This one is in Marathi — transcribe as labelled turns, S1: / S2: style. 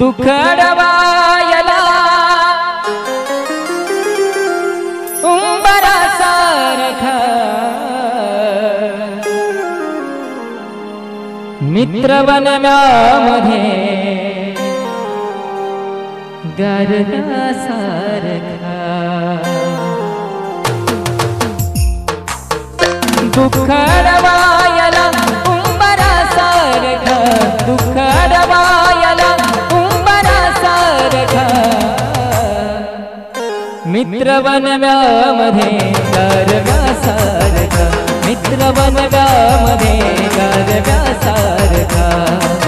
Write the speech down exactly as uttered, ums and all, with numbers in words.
S1: दुःख अडवायला उंबरासारखा मित्र वनव्यामध्ये गारव्यासारखा दुःख अडवायला उंबरासारखा दुःख अडवायला उंबरासारखा मित्र वनव्यामध्ये गारव्यासारखा मित्र वनव्यामध्ये गारव्यासारखा